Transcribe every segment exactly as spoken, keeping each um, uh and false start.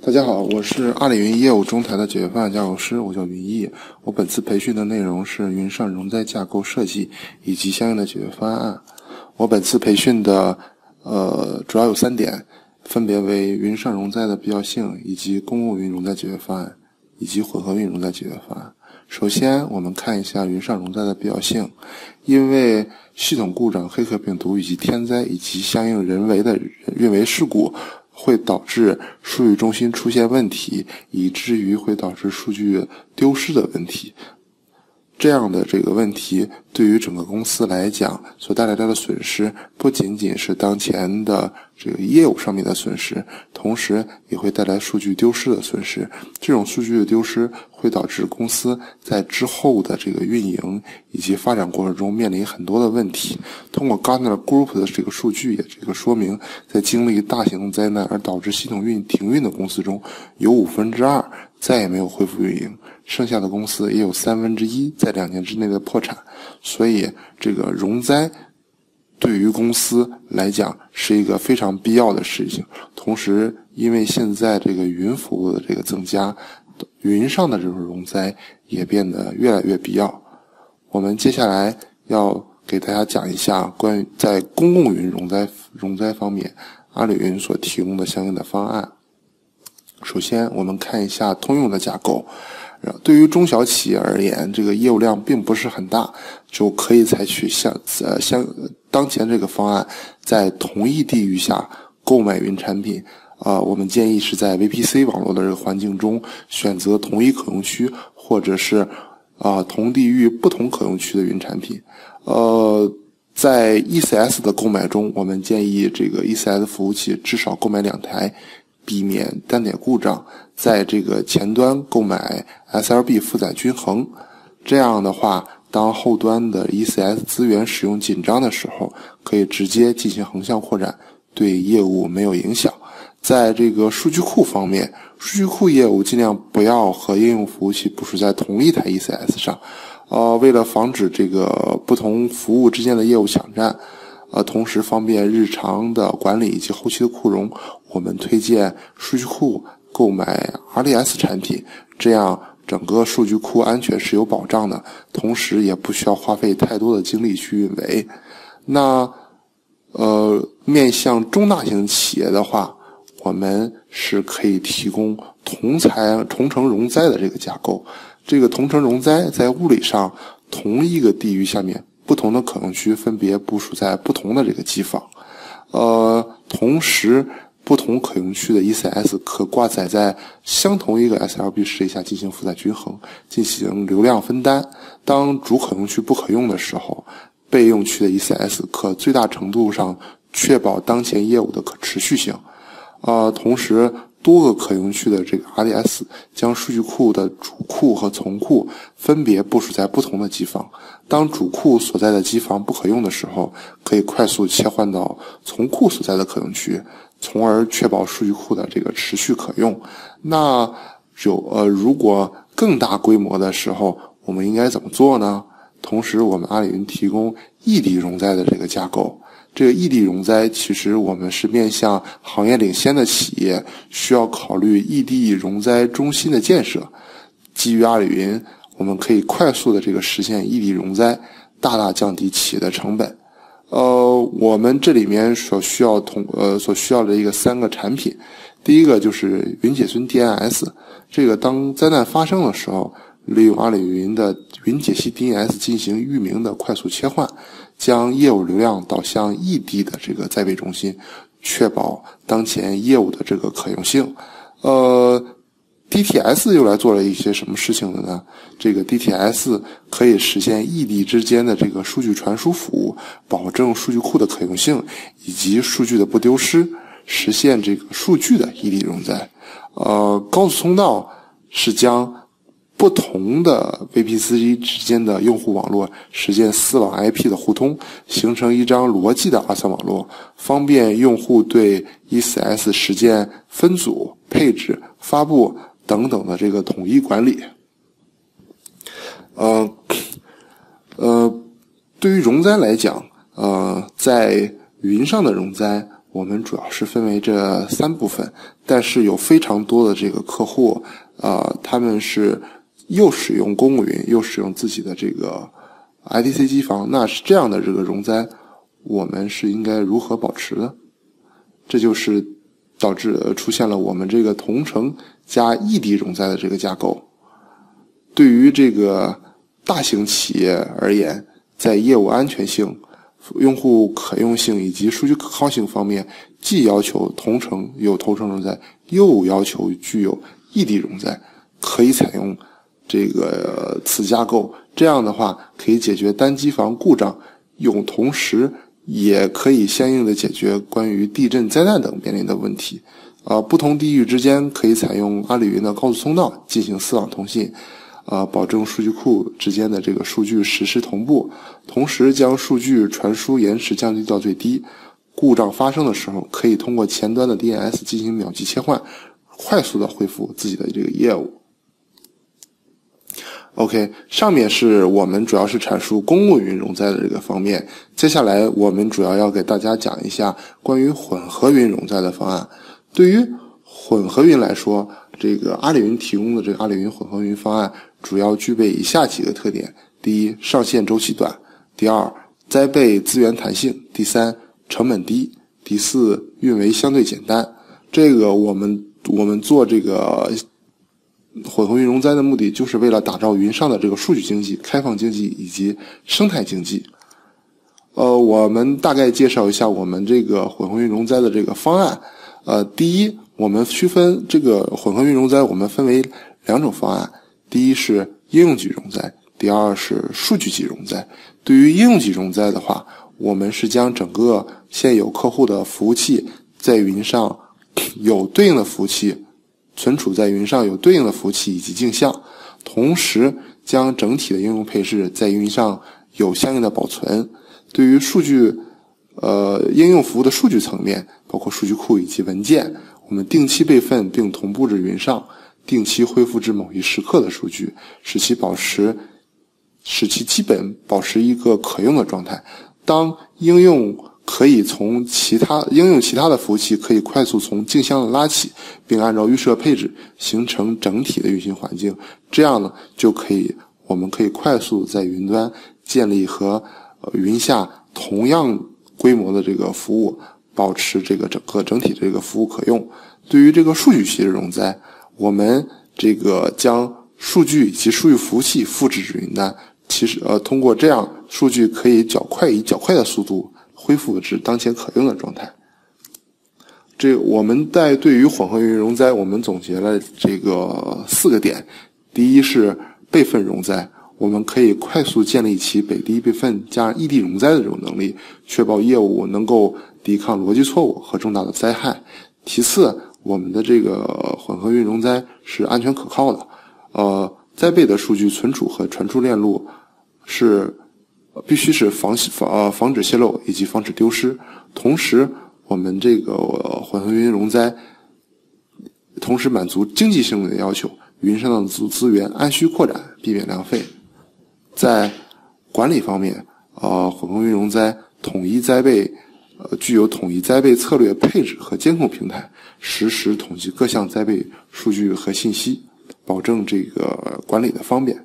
大家好，我是阿里云业务中台的解决方案架构师，我叫云毅。我本次培训的内容是云上容灾架构设计以及相应的解决方案。我本次培训的呃主要有三点，分别为云上容灾的必要性，以及公共云容灾解决方案，以及混合云容灾解决方案。首先我们看一下云上容灾的必要性。因为系统故障、黑客病毒以及天灾以及相应人为的运维事故，会导致数据中心出现问题，以至于会导致数据丢失的问题。这样的这个问题对于整个公司来讲所带来的损失，不仅仅是当前的这个业务上面的损失，同时也会带来数据丢失的损失。这种数据的丢失会导致公司在之后的这个运营以及发展过程中面临很多的问题。通过 Gartner Group 的这个数据也这个说明，在经历大型灾难而导致系统运停运的公司中，有五分之二再也没有恢复运营，剩下的公司也有三分之一在两年之内的破产。所以这个容灾对于公司来讲是一个非常必要的事情。同时因为现在这个云服务的这个增加，云上的这种容灾也变得越来越必要。我们接下来要给大家讲一下关于在公共云容灾容灾方面阿里云所提供的相应的方案。首先我们看一下通用的架构。对于中小企业而言，这个业务量并不是很大，就可以采取像呃像当前这个方案，在同一地域下购买云产品。呃，我们建议是在 V P C 网络的这个环境中选择同一可用区，或者是啊、呃、同地域不同可用区的云产品。呃，在 E C S 的购买中，我们建议这个 E C S 服务器至少购买两台，避免单点故障。在这个前端购买 S L B 负载均衡，这样的话，当后端的 E C S 资源使用紧张的时候，可以直接进行横向扩展，对业务没有影响。在这个数据库方面，数据库业务尽量不要和应用服务器部署在同一台 E C S 上，呃，为了防止这个不同服务之间的业务抢占，呃，同时方便日常的管理以及后期的库容，我们推荐数据库购买 R D S 产品，这样整个数据库安全是有保障的，同时也不需要花费太多的精力去运维。那呃，面向中大型企业的话，我们是可以提供同材同城容灾的这个架构。这个同城容灾在物理上同一个地域下面，不同的可用区分别部署在不同的这个机房，呃，同时不同可用区的 E C S 可挂载在相同一个 S L B 实例下进行负载均衡，进行流量分担。当主可用区不可用的时候，备用区的 E C S 可最大程度上确保当前业务的可持续性。呃，同时多个可用区的这个 R D S 将数据库的主库和从库分别部署在不同的机房。当主库所在的机房不可用的时候，可以快速切换到从库所在的可用区，从而确保数据库的这个持续可用。那有呃，如果更大规模的时候，我们应该怎么做呢？同时，我们阿里云提供异地容灾的这个架构。这个异地容灾，其实我们是面向行业领先的企业，需要考虑异地容灾中心的建设。基于阿里云，我们可以快速的这个实现异地容灾，大大降低企业的成本。呃，我们这里面所需要同呃所需要的一个三个产品，第一个就是云解析 D N S， 这个当灾难发生的时候，利用阿里云的云解析 D N S 进行域名的快速切换，将业务流量导向异地的这个灾备中心，确保当前业务的这个可用性。呃 D T S 又来做了一些什么事情的呢？这个 D T S 可以实现异地之间的这个数据传输服务，保证数据库的可用性以及数据的不丢失，实现这个数据的异地容灾。呃，高速通道是将不同的 V P C 之间的用户网络实现四网 I P 的互通，形成一张逻辑的 R 三 网络，方便用户对 E C S 实践分组、配置、发布等等的这个统一管理。呃呃，对于容灾来讲，呃，在云上的容灾， 我们主要是分为这三部分，但是有非常多的这个客户，呃，他们是又使用公务云，又使用自己的这个 I D C 机房，那是这样的这个容灾，我们是应该如何保持的？这就是导致出现了我们这个同城加异地容灾的这个架构。对于这个大型企业而言，在业务安全性、用户可用性以及数据可靠性方面，既要求同城有同城容灾，又要求具有异地容灾，可以采用这个此架构。这样的话，可以解决单机房故障，用同时也可以相应的解决关于地震、灾难等面临的问题。呃，不同地域之间可以采用阿里云的高速通道进行四网通信。呃，保证数据库之间的这个数据实时同步，同时将数据传输延时降低到最低。故障发生的时候，可以通过前端的 D N S 进行秒级切换，快速的恢复自己的这个业务。OK， 上面是我们主要是阐述公务云容灾的这个方面，接下来我们主要要给大家讲一下关于混合云容灾的方案。对于混合云来说，这个阿里云提供的这个阿里云混合云方案主要具备以下几个特点：第一，上线周期短；第二，灾备资源弹性；第三，成本低；第四，运维相对简单。这个我们我们做这个混合云容灾的目的，就是为了打造云上的这个数据经济、开放经济以及生态经济。呃，我们大概介绍一下我们这个混合云容灾的这个方案。呃，第一，我们区分这个混合云容灾，我们分为两种方案。第一是应用级容灾，第二是数据级容灾。对于应用级容灾的话，我们是将整个现有客户的服务器在云上有对应的服务器存储在云上有对应的服务器以及镜像，同时将整体的应用配置在云上有相应的保存。对于数据呃应用服务的数据层面，包括数据库以及文件，我们定期备份并同步至云上，定期恢复至某一时刻的数据，使其保持使其基本保持一个可用的状态。当应用可以从其他应用其他的服务器可以快速从镜像拉起，并按照预设配置形成整体的运行环境，这样呢就可以我们可以快速在云端建立和、呃、云下同样规模的这个服务，保持这个整个整体这个服务可用。对于这个数据级的容灾，我们这个将数据以及数据服务器复制至云端，其实呃通过这样数据可以较快以较快的速度恢复至当前可用的状态。这我们在对于混合云容灾，我们总结了这个四个点。第一是备份容灾，我们可以快速建立起北地备份加异地容灾的这种能力，确保业务能够抵抗逻辑错误和重大的灾害。其次，我们的这个混合云容灾是安全可靠的，呃，灾备的数据存储和传输链路是必须是防防呃防止泄露以及防止丢失。同时，我们这个混合云容灾同时满足经济性的要求，云上的资源按需扩展，避免浪费。在管理方面，呃，混合云容灾统一灾备，呃，具有统一灾备策略配置和监控平台，实时统计各项灾备数据和信息，保证这个管理的方便。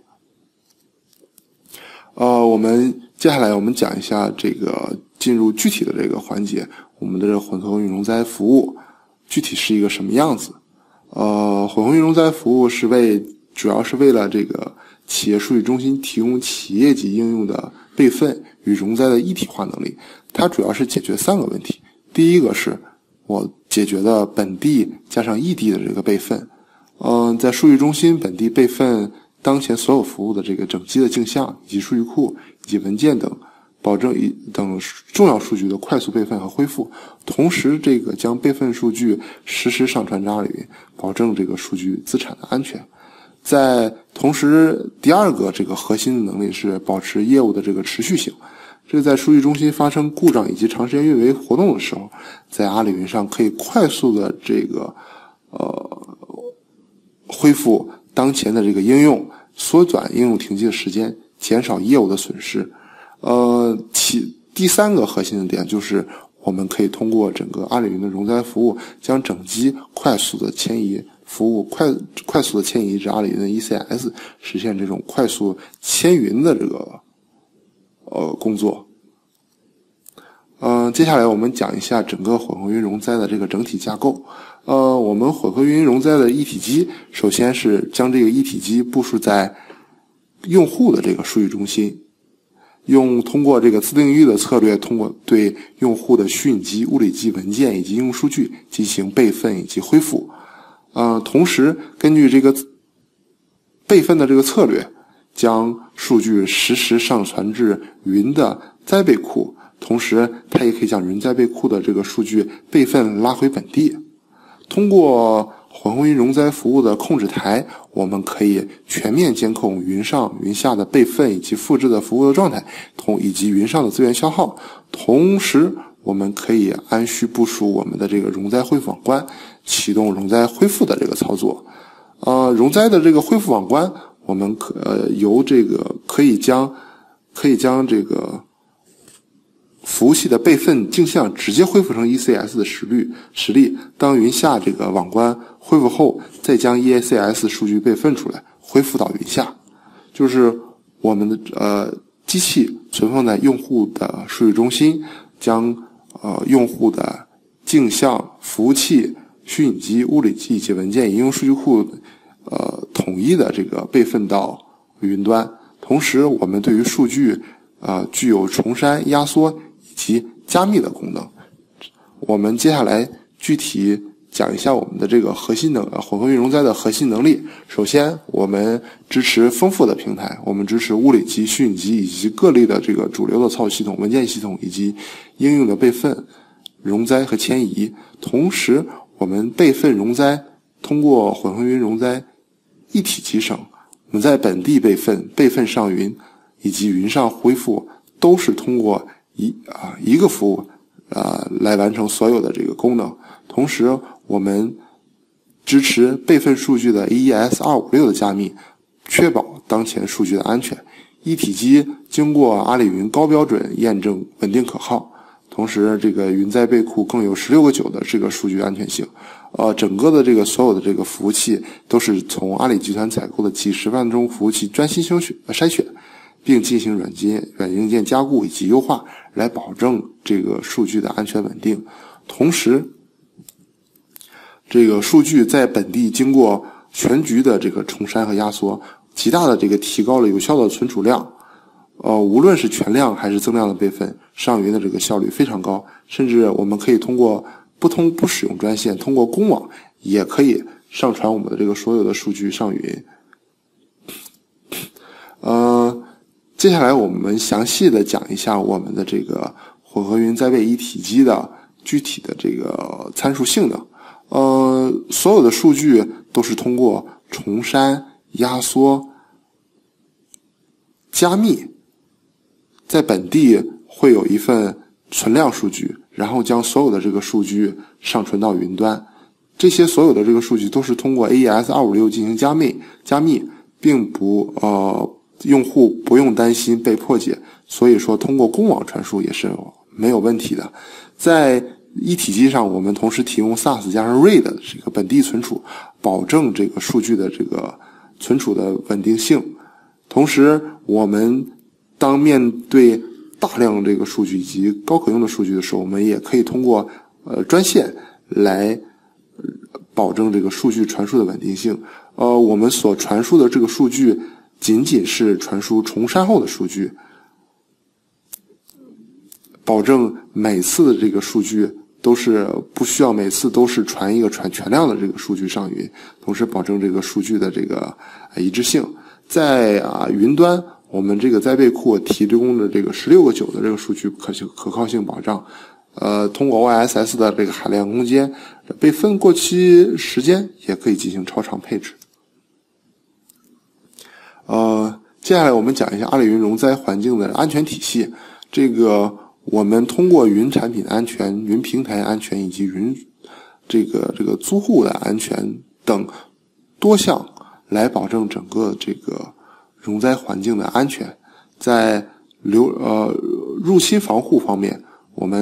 呃，我们接下来我们讲一下这个进入具体的这个环节，我们的这个混合云容灾服务具体是一个什么样子？呃，混合云容灾服务是为主要是为了这个企业数据中心提供企业级应用的备份与容灾的一体化能力。它主要是解决三个问题。第一个是我解决的本地加上异地的这个备份。嗯、呃，在数据中心本地备份当前所有服务的这个整机的镜像以及数据库以及文件等，保证一等重要数据的快速备份和恢复。同时，这个将备份数据实时上传至阿里云，保证这个数据资产的安全。在同时，第二个这个核心的能力是保持业务的这个持续性。这个在数据中心发生故障以及长时间运维活动的时候，在阿里云上可以快速的这个呃恢复当前的这个应用，缩短应用停机的时间，减少业务的损失。呃，其第三个核心的点就是我们可以通过整个阿里云的容灾服务，将整机快速的迁移服务快快速的迁移至阿里云的 E C S， 实现这种快速迁云的这个呃工作。嗯、呃，接下来我们讲一下整个混合云容灾的这个整体架构。呃，我们混合云容灾的一体机，首先是将这个一体机部署在用户的这个数据中心，用通过这个自定义的策略，通过对用户的虚拟机、物理机文件以及应用数据进行备份以及恢复。呃，同时根据这个备份的这个策略，将数据实时上传至云的灾备库，同时它也可以将云灾备库的这个数据备份拉回本地。通过混合云容灾服务的控制台，我们可以全面监控云上、云下的备份以及复制的服务的状态，同以及云上的资源消耗。同时，我们可以按需部署我们的这个容灾恢复网关，启动容灾恢复的这个操作。呃，容灾的这个恢复网关，我们可、呃、由这个可以将可以将这个服务器的备份镜像直接恢复成 E C S 的实例实例，当云下这个网关恢复后，再将 E C S 数据备份出来，恢复到云下。就是我们的呃机器存放在用户的数据中心，将呃用户的镜像、服务器、虚拟机、物理机以及文件应用数据库呃统一的这个备份到云端。同时，我们对于数据呃具有重删、压缩以及加密的功能。我们接下来具体讲一下我们的这个核心能混合云容灾的核心能力。首先，我们支持丰富的平台，我们支持物理机、虚拟机以及各类的这个主流的操作系统、文件系统以及应用的备份、容灾和迁移。同时，我们备份容灾通过混合云容灾一体机省，我们在本地备份、备份上云以及云上恢复，都是通过一啊一个服务啊来完成所有的这个功能。同时，我们支持备份数据的 A E S 二五六的加密，确保当前数据的安全。一体机经过阿里云高标准验证，稳定可靠。同时，这个云灾备库更有十六个九的这个数据安全性。呃，整个的这个所有的这个服务器都是从阿里集团采购的几十万宗服务器专心筛选筛选，并进行软件、软硬件加固以及优化，来保证这个数据的安全稳定。同时，这个数据在本地经过全局的这个重删和压缩，极大的这个提高了有效的存储量。呃，无论是全量还是增量的备份，上云的这个效率非常高，甚至我们可以通过不通不使用专线，通过公网也可以上传我们的这个所有的数据上云。呃，接下来我们详细的讲一下我们的这个混合云灾备一体机的具体的这个参数性能。呃，所有的数据都是通过重删、压缩、加密，在本地会有一份存量数据，然后将所有的这个数据上传到云端。这些所有的这个数据都是通过 A E S 二五六进行加密，加密并不呃用户不用担心被破解，所以说通过公网传输也是没有问题的。在一体机上，我们同时提供 S A S 加上 R A I D 的这个本地存储，保证这个数据的这个存储的稳定性。同时，我们当面对大量这个数据以及高可用的数据的时候，我们也可以通过呃专线来保证这个数据传输的稳定性。呃，我们所传输的这个数据仅仅是传输重删后的数据，保证每次的这个数据都是不需要每次都是传一个传全量的这个数据上云，同时保证这个数据的这个一致性。在啊云端，我们这个灾备库提供的这个十六个九的这个数据可可靠性保障，呃，通过 O S S 的这个海量空间，备份过期时间也可以进行超长配置。呃，接下来我们讲一下阿里云容灾环境的安全体系。这个我们通过云产品安全、云平台安全以及云这个这个租户的安全等多项来保证整个这个容灾环境的安全。在流呃入侵防护方面，我们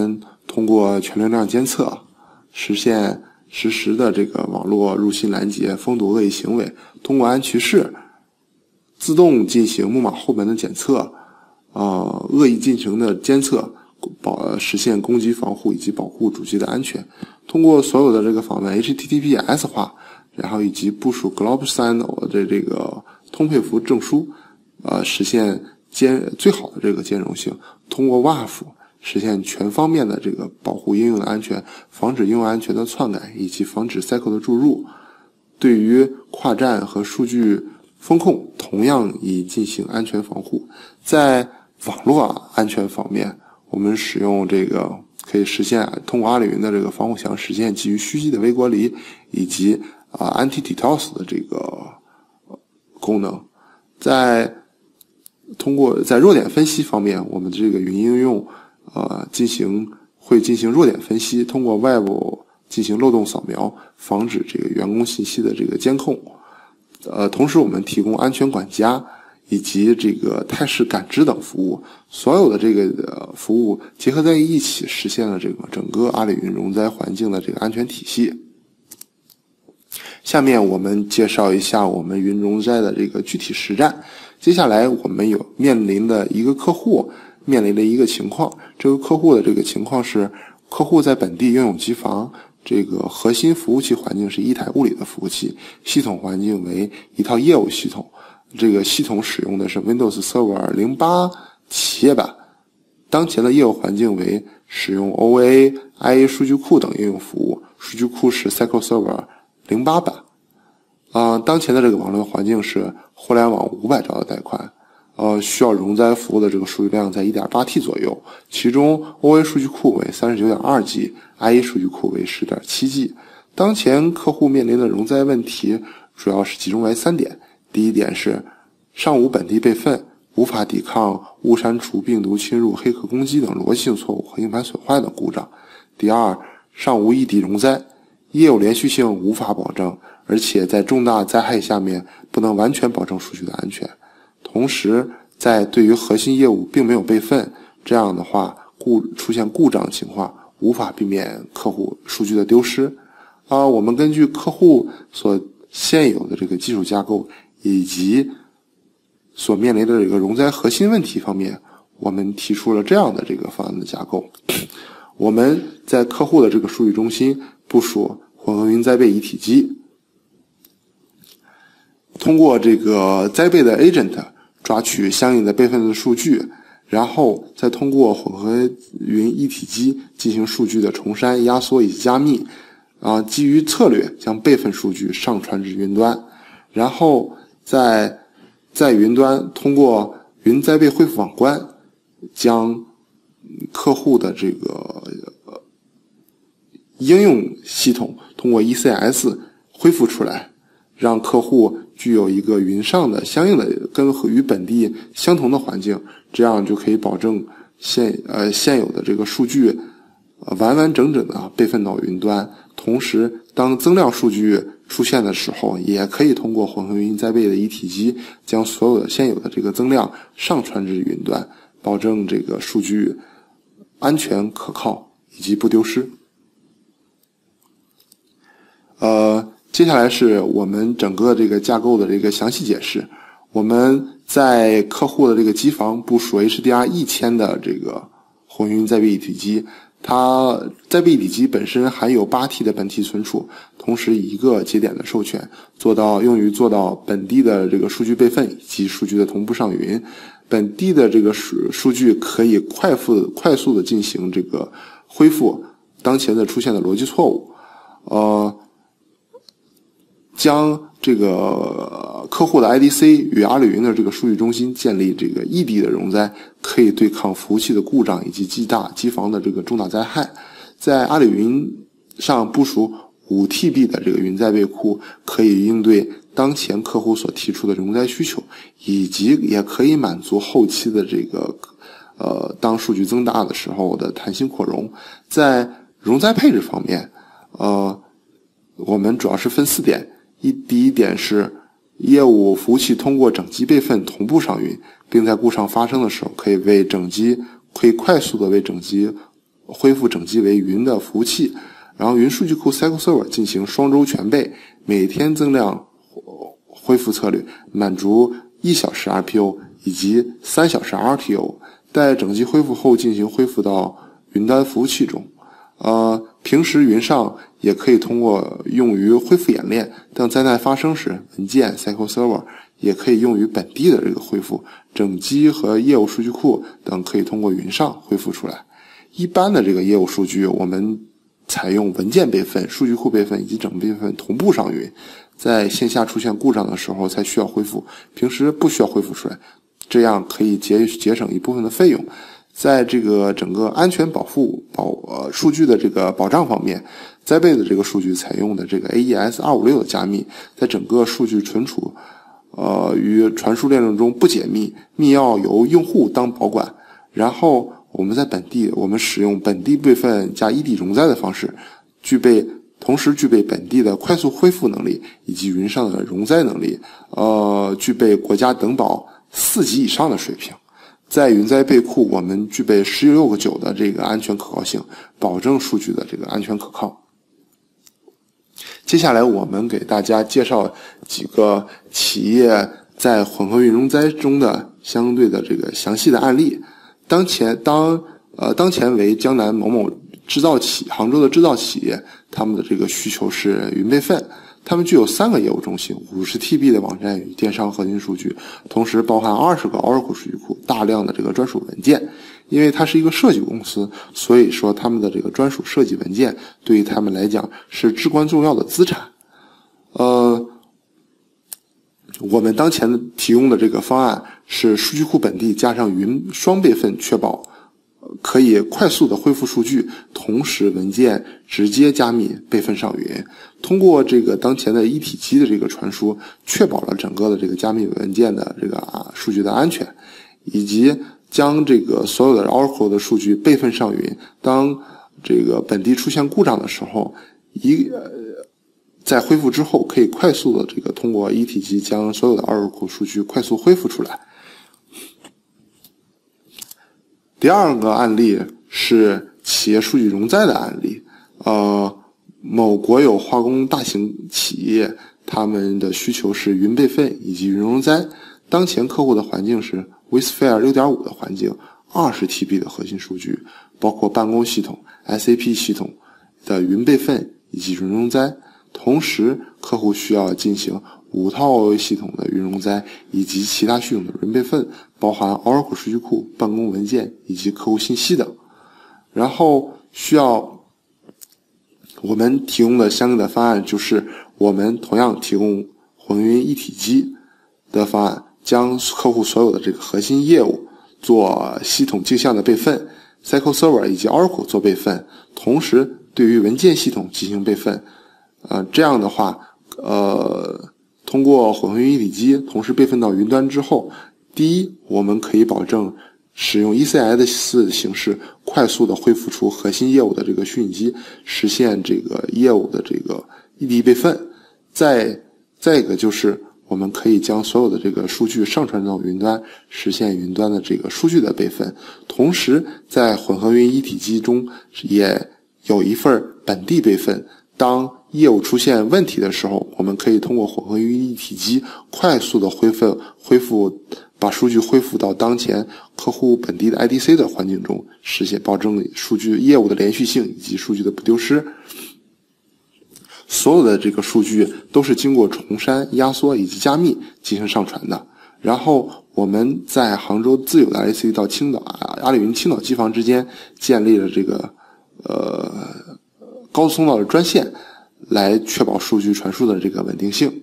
通过全流量监测，实现实时的这个网络入侵拦截、封堵类行为，通过安渠式自动进行木马后门的检测，呃，恶意进行的监测，保实现攻击防护以及保护主机的安全。通过所有的这个访问 H T T P S 化，然后以及部署 GlobalSign 的这个通配符证书，呃，实现兼最好的这个兼容性。通过 W A F 实现全方面的这个保护应用的安全，防止应用安全的篡改以及防止 cycle 的注入。对于跨站和数据风控同样以进行安全防护。在网络安全方面，我们使用这个可以实现通过阿里云的这个防护墙实现基于虚迹的微隔离以及啊、呃、anti-DDoS 的这个功能。在通过在弱点分析方面，我们这个云应用呃进行会进行弱点分析，通过 Web 进行漏洞扫描，防止这个员工信息的这个监控。呃，同时我们提供安全管家以及这个态势感知等服务，所有的这个呃服务结合在一起，实现了这个整个阿里云容灾环境的这个安全体系。下面我们介绍一下我们云容灾的这个具体实战。接下来我们有面临的一个客户面临的一个情况，这个客户的这个情况是，客户在本地拥有机房，这个核心服务器环境是一台物理的服务器，系统环境为一套业务系统，这个系统使用的是 Windows Server 零八企业版，当前的业务环境为使用 O A、I A 数据库等应用服务，数据库是 Cycle Server 零八版。啊、呃，当前的这个网络环境是互联网五百兆的带宽，呃，需要容灾服务的这个数据量在 一点八 T 左右，其中 O A 数据库为 三十九点二 G，I A 数据库为 十点七 G。当前客户面临的容灾问题主要是集中为三点。第一点是上无本地备份，无法抵抗误删除、病毒侵入、黑客攻击等逻辑性错误和硬盘损坏等故障。第二，上无异地容灾，业务连续性无法保证，而且在重大灾害下面不能完全保证数据的安全。同时，在对于核心业务并没有备份，这样的话故出现故障情况，无法避免客户数据的丢失。啊、呃，我们根据客户所现有的这个技术架构以及所面临的这个容灾核心问题方面，我们提出了这样的这个方案的架构。我们在客户的这个数据中心部署混合云灾备一体机，通过这个灾备的 agent 抓取相应的备份的数据，然后再通过混合云一体机进行数据的重删、压缩以及加密。啊，基于策略将备份数据上传至云端，然后在在云端通过云灾备恢复网关，将客户的这个、呃、应用系统通过 E C S 恢复出来，让客户具有一个云上的相应的跟与本地相同的环境，这样就可以保证现呃现有的这个数据呃完完整整的备份到云端。同时，当增量数据出现的时候，也可以通过混合云灾备的一体机，将所有的现有的这个增量上传至云端，保证这个数据安全可靠以及不丢失。呃，接下来是我们整个这个架构的这个详细解释。我们在客户的这个机房部署 H D R 一千的这个混合云灾备一体机。它灾备一体机本身含有 八 T 的本体存储，同时一个节点的授权，做到用于做到本地的这个数据备份以及数据的同步上云。本地的这个数数据可以快速快速的进行这个恢复当前的出现的逻辑错误，呃，将这个客户的 I D C 与阿里云的这个数据中心建立这个异地的容灾，可以对抗服务器的故障以及机大机房的这个重大灾害。在阿里云上部署 五 T B 的这个云灾备库，可以应对当前客户所提出的容灾需求，以及也可以满足后期的这个呃当数据增大的时候的弹性扩容。在容灾配置方面，呃，我们主要是分四点。一第一点是业务服务器通过整机备份同步上云，并在故障发生的时候可以为整机可以快速的为整机恢复整机为云的服务器，然后云数据库 Cycle Server 进行双周全备，每天增量恢复策略，满足一小时 R P O 以及三小时 R T O， 待整机恢复后进行恢复到云端服务器中。呃，平时云上也可以通过用于恢复演练，当灾难发生时，文件 Cycle Server 也可以用于本地的这个恢复，整机和业务数据库等可以通过云上恢复出来。一般的这个业务数据，我们采用文件备份、数据库备份以及整备份同步上云，在线下出现故障的时候才需要恢复，平时不需要恢复出来，这样可以节节省一部分的费用。在这个整个安全保护保呃数据的这个保障方面，灾备的这个数据采用的这个 A E S 二五六的加密，在整个数据存储呃与传输链路中不解密，密钥由用户当保管。然后我们在本地我们使用本地备份加异地容灾的方式，具备同时具备本地的快速恢复能力以及云上的容灾能力，呃具备国家等保四级以上的水平。在云灾备库，我们具备十六个九的这个安全可靠性，保证数据的这个安全可靠。接下来我们给大家介绍几个企业在混合云容灾中的相对的这个详细的案例。当前当呃当前为江南某某制造企杭州的制造企业，他们的这个需求是云备份。他们具有三个业务中心、五十 T B 的网站与电商核心数据，同时包含二十个 Oracle 数据库，大量的这个专属文件。因为它是一个设计公司，所以说他们的这个专属设计文件对于他们来讲是至关重要的资产。呃，我们当前提供的这个方案是数据库本地加上云双备份，确保可以快速的恢复数据，同时文件直接加密备份上云。通过这个当前的一体机的这个传输，确保了整个的这个加密文件的这个啊数据的安全，以及将这个所有的 Oracle 的数据备份上云。当这个本地出现故障的时候，一呃在恢复之后，可以快速的这个通过一体机将所有的 Oracle 数据快速恢复出来。第二个案例是企业数据容灾的案例。呃，某国有化工大型企业，他们的需求是云备份以及云容灾。当前客户的环境是 vSphere 六点五 的环境， 二十 T B 的核心数据，包括办公系统、S A P 系统的云备份以及云容灾。同时，客户需要进行五套系统的云容灾以及其他系统的云备份，包含 Oracle 数据库、办公文件以及客户信息等。然后需要我们提供的相应的方案，就是我们同样提供混云一体机的方案，将客户所有的这个核心业务做系统镜像的备份， Cycle Server 以及 Oracle 做备份，同时对于文件系统进行备份。呃，这样的话，呃，通过混合云一体机同时备份到云端之后，第一，我们可以保证使用 E C S 的形式快速的恢复出核心业务的这个虚拟机，实现这个业务的这个异地备份。再再一个就是我们可以将所有的这个数据上传到云端，实现云端的这个数据的备份。同时在混合云一体机中也有一份本地备份，当业务出现问题的时候，我们可以通过混合云一体机快速的恢复恢复把数据恢复到当前客户本地的 I D C 的环境中，实现保证数据业务的连续性以及数据的不丢失。所有的这个数据都是经过重删、压缩以及加密进行上传的。然后我们在杭州自有的 I D C 到青岛阿里云青岛机房之间建立了这个呃高速通道的专线，来确保数据传输的这个稳定性。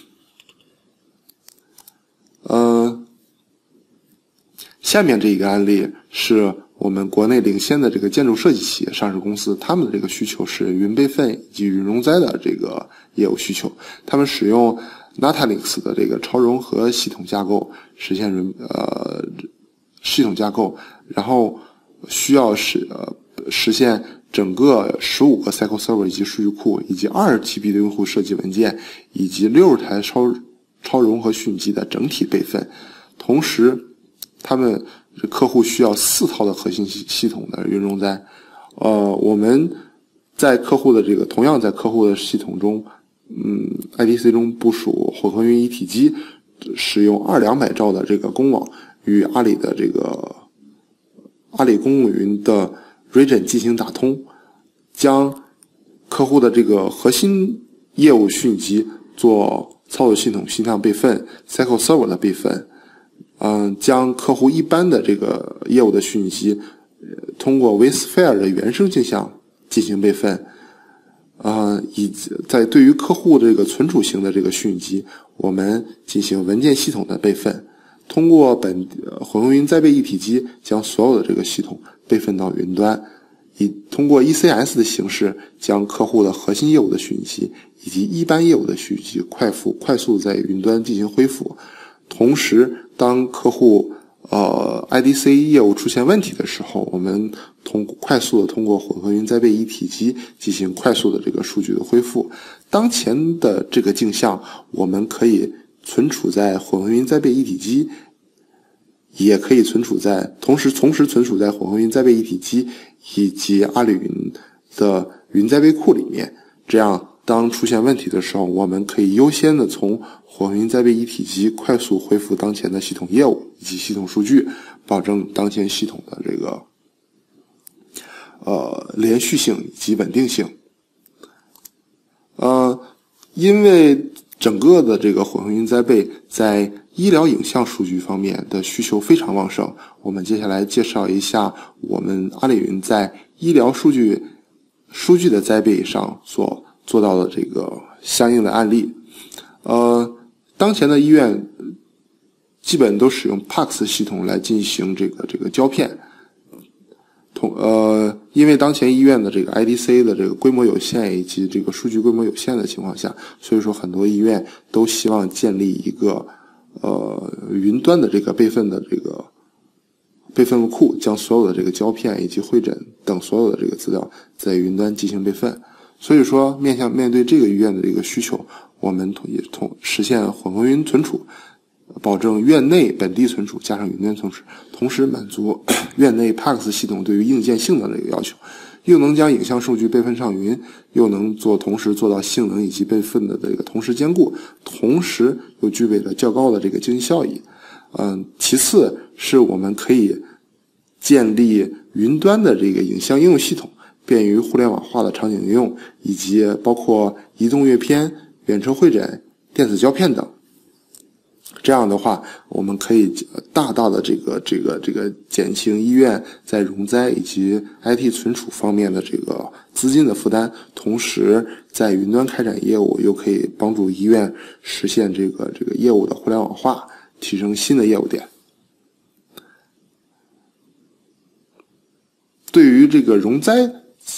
呃，下面这一个案例是我们国内领先的这个建筑设计企业上市公司，他们的这个需求是云备份以及云容灾的这个业务需求。他们使用 Natalix 的这个超融合系统架构实现云呃系统架构，然后需要实呃实现整个十五个 Cycle Server 以及数据库，以及二十 T B 的用户设计文件，以及六十台超超融合虚拟机的整体备份。同时，他们客户需要四套的核心系统的云容灾。 呃，我们在客户的这个同样在客户的系统中，嗯 ，I D C 中部署混合云一体机，使用二两百兆的这个公网与阿里的这个阿里公共云的 region 进行打通，将客户的这个核心业务讯息做操作系统形象备份 cycle server 的备份，嗯，将客户一般的这个业务的讯息通过 vSphere 的原生镜像进行备份，呃，以及在对于客户这个存储型的这个讯息，我们进行文件系统的备份，通过本混合云灾备一体机将所有的这个系统备份到云端，以通过 E C S 的形式将客户的核心业务的讯息以及一般业务的讯息快速快速在云端进行恢复。同时，当客户呃 I D C 业务出现问题的时候，我们通快速的通过混合云灾备一体机进行快速的这个数据的恢复。当前的这个镜像，我们可以存储在混合云灾备一体机，也可以存储在同时同时存储在混合云灾备一体机以及阿里云的云灾备库里面。这样，当出现问题的时候，我们可以优先的从混合云灾备一体机快速恢复当前的系统业务以及系统数据，保证当前系统的这个呃连续性以及稳定性。呃，因为整个的这个混合云灾备在医疗影像数据方面的需求非常旺盛，我们接下来介绍一下我们阿里云在医疗数据数据的灾备上所做到的这个相应的案例。呃，当前的医院基本都使用 P A X 系统来进行这个这个胶片。同呃，因为当前医院的这个 I D C 的这个规模有限以及这个数据规模有限的情况下，所以说很多医院都希望建立一个呃云端的这个备份的这个备份库，将所有的这个胶片以及会诊等所有的这个资料在云端进行备份。所以说，面向面对这个医院的这个需求，我们也同实现混合云存储，保证院内本地存储加上云端存储，同时满足院内 P A X 系统对于硬件性能的这个要求，又能将影像数据备份上云，又能做同时做到性能以及备份的这个同时兼顾，同时又具备了较高的这个经济效益。嗯，其次是我们可以建立云端的这个影像应用系统，便于互联网化的场景应用，以及包括移动阅片、远程会诊、电子胶片等。这样的话，我们可以大大的这个这个这个减轻医院在容灾以及 I T 存储方面的这个资金的负担，同时在云端开展业务，又可以帮助医院实现这个这个业务的互联网化，提升新的业务点。对于这个容灾、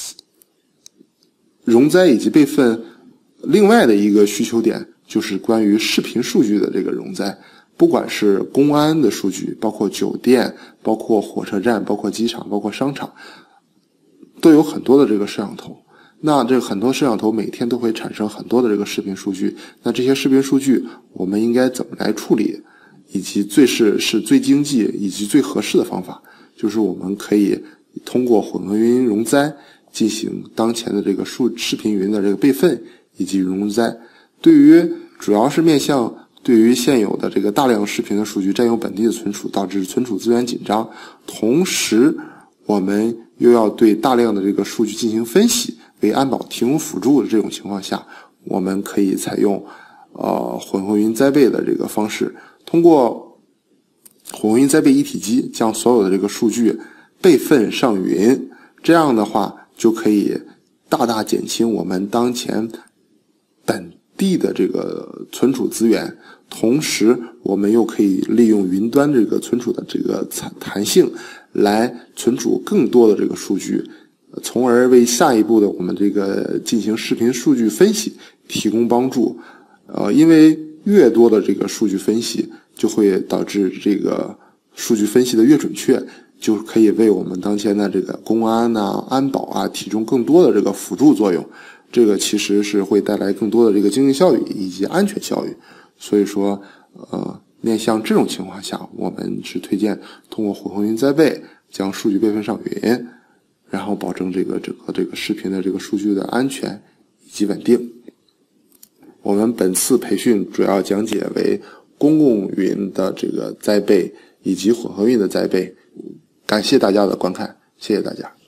容灾以及备份，另外的一个需求点就是关于视频数据的这个容灾，不管是公安的数据，包括酒店，包括火车站，包括机场，包括商场，都有很多的这个摄像头。那这很多摄像头每天都会产生很多的这个视频数据，那这些视频数据我们应该怎么来处理，以及最是是最经济以及最合适的方法，就是我们可以通过混合云容灾进行当前的这个数视频云的这个备份以及容灾。对于主要是面向对于现有的这个大量视频的数据占有本地的存储，导致存储资源紧张，同时我们又要对大量的这个数据进行分析，为安保提供辅助的这种情况下，我们可以采用呃混合云灾备的这个方式，通过混合云灾备一体机将所有的这个数据备份上云，这样的话就可以大大减轻我们当前本地的这个存储资源，同时我们又可以利用云端这个存储的这个弹性来存储更多的这个数据，从而为下一步的我们这个进行视频数据分析提供帮助。呃，因为越多的这个数据分析，就会导致这个数据分析的越准确，就可以为我们当前的这个公安啊、安保啊提供更多的这个辅助作用。这个其实是会带来更多的这个经济效益以及安全效益。所以说，呃，面向这种情况下，我们是推荐通过混合云灾备将数据备份上云， 然后保证这个整个这个视频的这个数据的安全以及稳定。我们本次培训主要讲解为公共云的这个栽培以及混合云的栽培。感谢大家的观看，谢谢大家。